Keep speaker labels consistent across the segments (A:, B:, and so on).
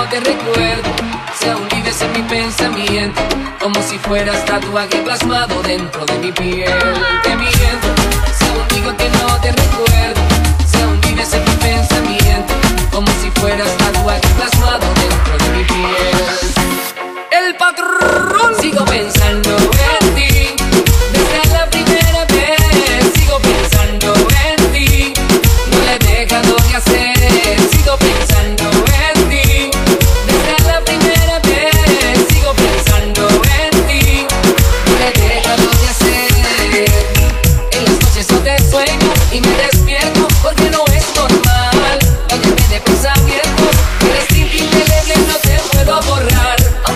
A: te recuerdo, si aún vives en mi pensamiento, como si fueras tatuaje plasmado dentro de mi piel. Te miento, si aún digo que no te recuerdo, si aún vives en mi pensamiento, como si fueras tatuaje plasmado dentro de mi piel. El patrón, sigo pensando en ti, desde la primera vez, sigo pensando en ti, no le he dejado de hacer, sigo pensando en ti, desde la primera vez, sigo pensando en ti, no le he dejado de hacer. En las noches no te sueño y me despierto porque no es normal, váyame de pensamientos, eres tinta indeleble, no te puedo borrar.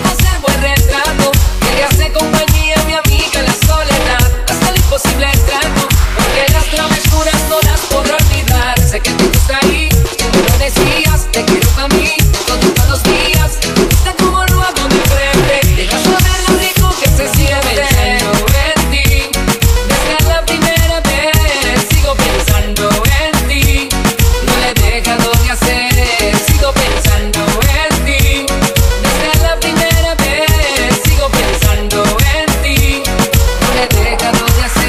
A: Imposible el trato, porque las travesuras no las podré olvidar. Sé que te gusta ahí, que me lo decías, te quiero pa' mí, todos los días. Te gusta como lo hago de frente, dejas saber lo rico que se siente. Pensando en ti, desde la primera vez, sigo pensando en ti, no le he dejado de hacer, sigo pensando en ti, desde la primera vez, sigo pensando en ti, no le he dejado de hacer.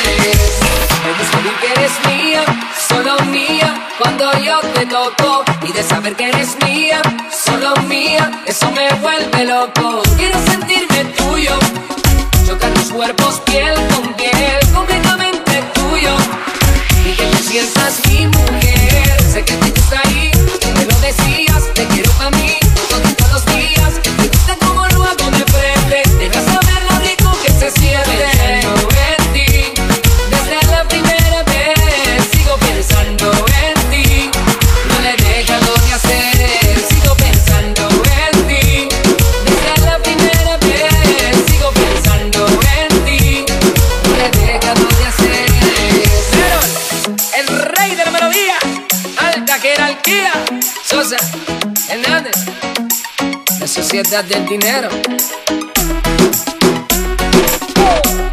A: Que eres mía, solo mía, cuando yo te toco, y de saber que eres mía, solo mía, eso me vuelve loco. Quiero sentirme tuyo, chocar los cuerpos piel con piel, completamente tuyo, y que te sientas mi mujer. Sé que te gusta ahí, que me lo decías, te quiero pa' mí, todos los días. Te gusta como lo hago de frente, deja saber lo rico que se siente. Pensando en ti, no le he dejado de hacer, sigo pensando en ti, desde la primera vez, sigo pensando en ti, no le he dejado de hacer. Pero el rey de la melodía, alta jerarquía, Sosa Hernández, la sociedad del dinero.